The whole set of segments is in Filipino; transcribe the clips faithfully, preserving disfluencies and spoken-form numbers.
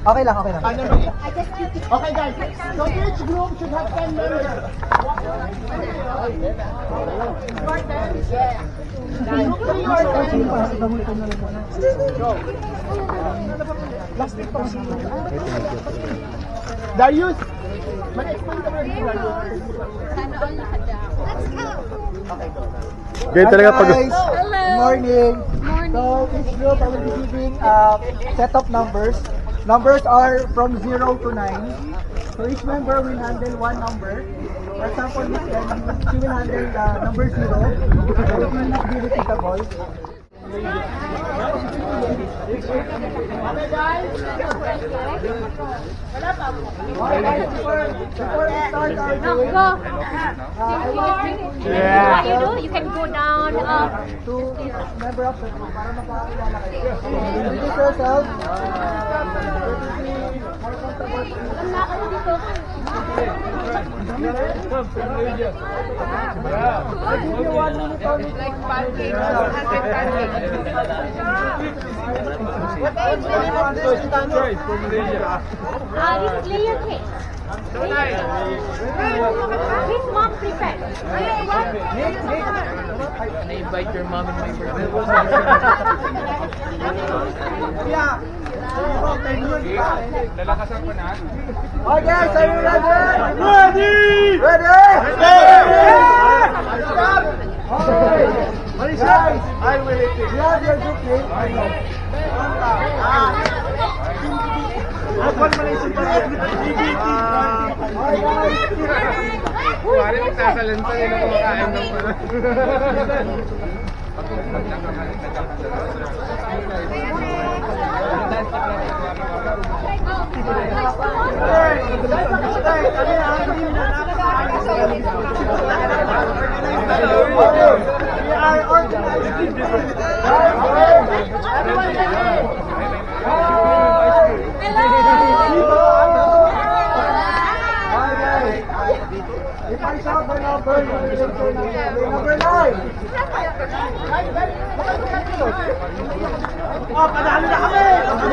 Okay lang, okay lang. Okay guys, so each group should have ten members. Darius, mag-explain ka ba dito, Darius? Sana all nakadako. Let's go! Good talaga pag... Hello! Morning! Morning! So, each group I will be giving uh, set of numbers. Numbers are from zero to nine. So each member will handle one number. For example, Miss Ellen, she will handle uh, number zero. So it will not be repeatable. Okay guys? Okay guys, before, before we start our Now game, go! uh, Yeah. What you do? You can go down, up. to each member of the group para mapakakilala kayo. Introduce yourself. Wala kayo dito. I'll give you one minute only. Like pancakes, hundred pancakes. What age do you want this? Ah, this is layer cake. His mom prepared. I invite your mom and my birthday. Yeah. Lalakasan ko na. Okay, so you ready? Ready! Ready? Stop! Okay. Guys, I will eat it. you have your group name. Huwag mo na isip pa rin. Okay, guys. Kuwari magsasalanta yun ako makain ng pala. We are organizing. If I shout the number, you will answer number nine. Oh, panalo na kami!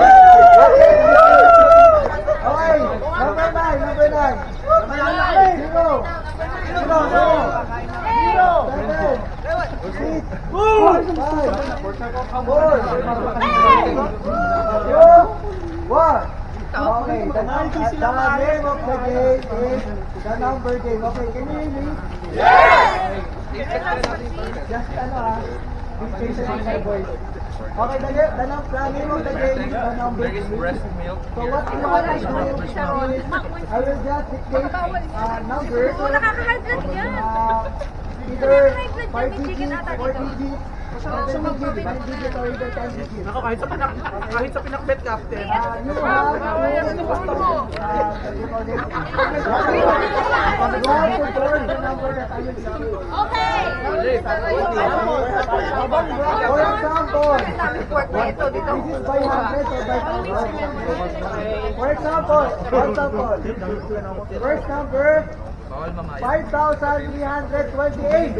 Okay, number nine, number nine. Panalo na kami! Zero. Zero, zero. Zero. Seven. Six. Five. Four. Two. One. Okay, the, the name of the game is the number game. Okay, can you hear me? Yes! Just ano ah, dictation on my voice. Okay, the, the, the, the name of the game is the number There is game. breast milk. So what you want to do is, I will just dictate uh, numbers. Nakaka-hard yan. Uh, either five digits, four digits, seven digits, nine digits, or either ten digits. Ako, kahit sa pinak kahit sa pinakbet captain. Uh, you have to uh, you have to turn the number that I will dictate. Okay! For example, this is by hundred or by thousand. For example, for example, first number, Bawal mamaya. five thousand three hundred twenty-eight.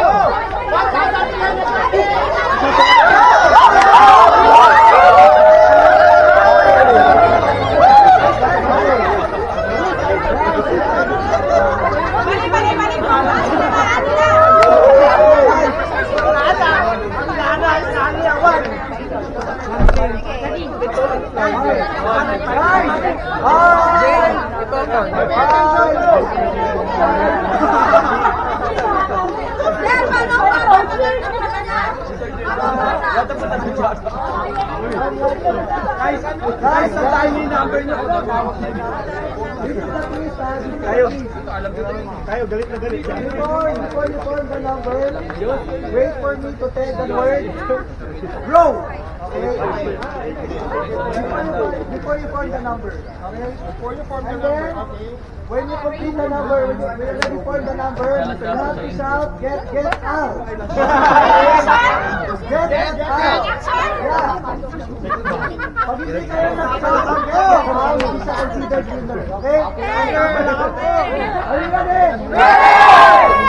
Guys, guys, ang tiny number niyo. Tayo. Tayo, galit na galit. Before, before you turn the number, wait for me to tell the word, row. Okay? Before you, before you form the number. Okay? Before you form the And number, then, okay? when you complete the number, when you, when you're ready for the number, you have to shout, get, get out. Get, get out. Yeah. Pag hindi kayo nag-shout, okay, hindi siya considered winner. Okay? Are you ready?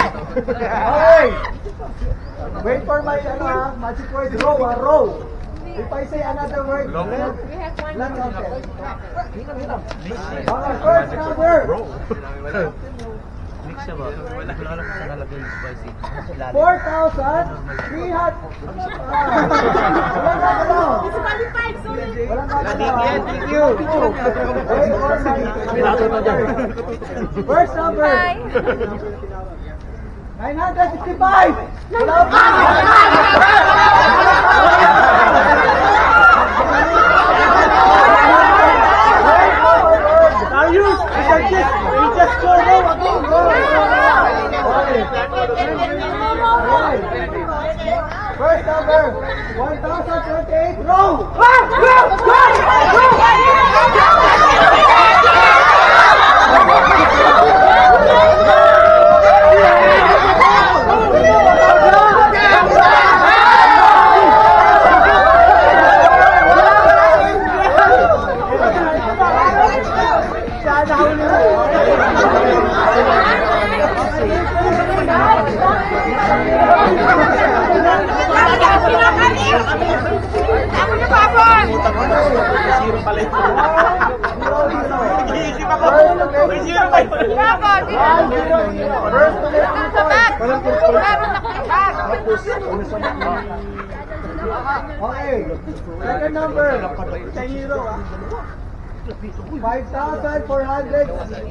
Okay. Wait for my ano, ah, magic word, row, ah, row. If I say another word, We have one let's more. count it. Okay, first number. Mix siya ba? Wala ko lang sa nalagay yung spicy. four thousand three hundred. Walang gagalaw. Disqualified, sorry. Walang gagalaw. Thank you. Wait for my... First number. nine hundred sixty-five. Wala pa. Darius, you just, you just go now. First number, one thousand twenty-eight, row! Okay, second number, five thousand four hundred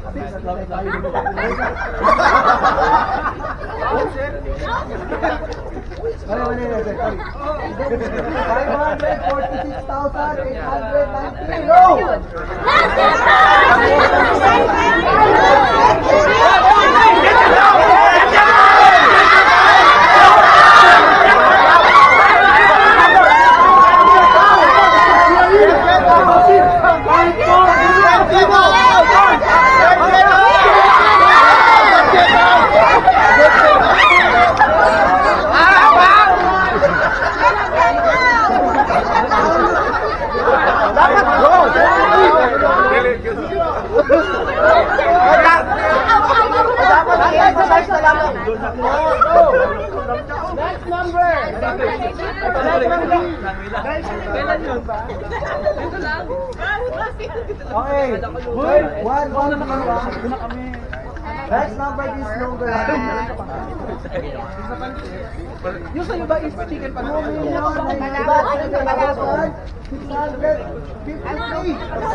five hundred forty-six thousand eight hundred ninety. Row! Next number. Okay. One, one, one. Next number is number. Yung sa'yo ba is chicken pa? two million nine hundred thousand six hundred fifty-three.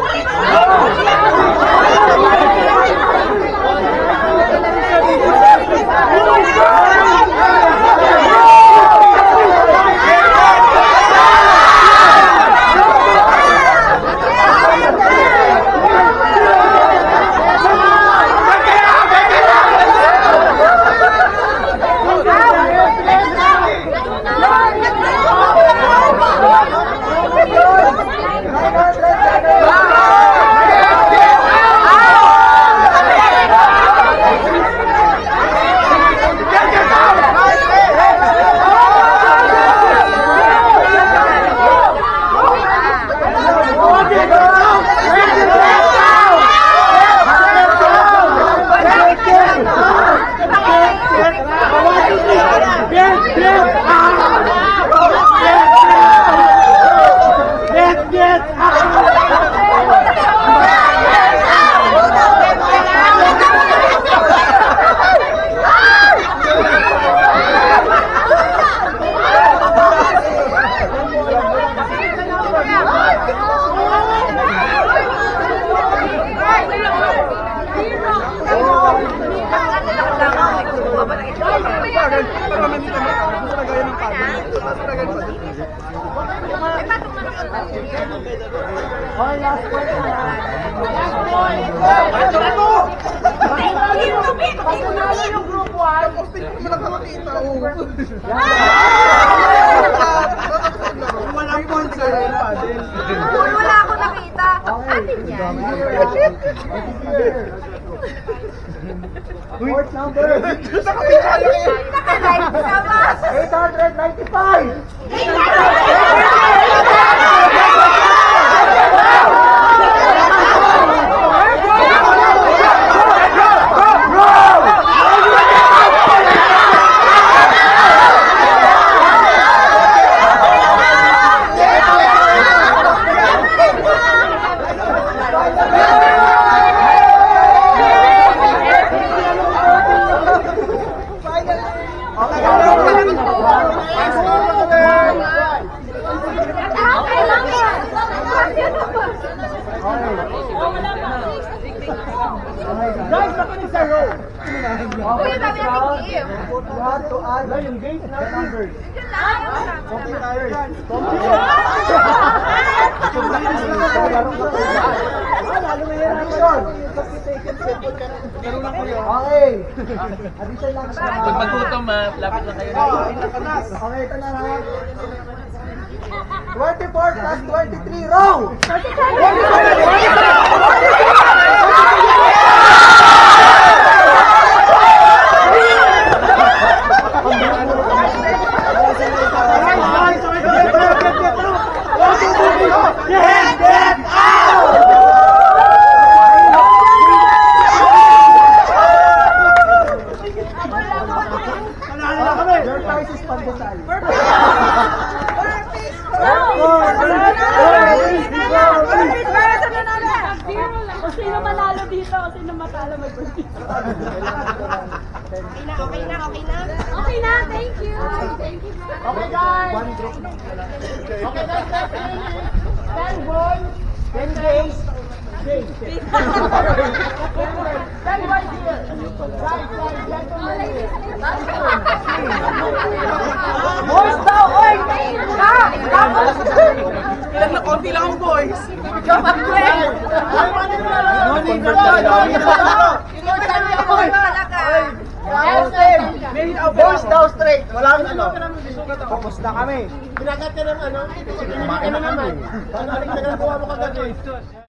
Okay, last question. Pagkunalo yung group one. Walang sponsor. Wala ako nakita. Atin yan. Fourth number. Nakalive ka ba? eight hundred ninety-five. Bye. Guys, makinig sa row. Uy, sabi natin game. You have to add the numbers. Yun lang. Computers. Addition. Okay. Addition lang siya. Pag magutom, ah, lapit lang kayo. Okay, ito na ha. twenty-four plus twenty-three, row! Your price is pandesal. Kung sino manalo dito, kung sino matalo mag-birthday. Okay na, okay na, okay na. Okay na, thank you. Thank you. Okay, guys. Okay, guys, let's Stand boy. Ten days. Days. Stand right here. Guys, guys, gentlemen. Boys daw, oy! Ilan na konti lang ang boys. Morning ka lang, morning ka lang. Boys daw straight. Walang ano. Focus na kami. Pinagat ka ng ano. Pinagat ka na naman. Ano, aling tagal buha mo kagabi.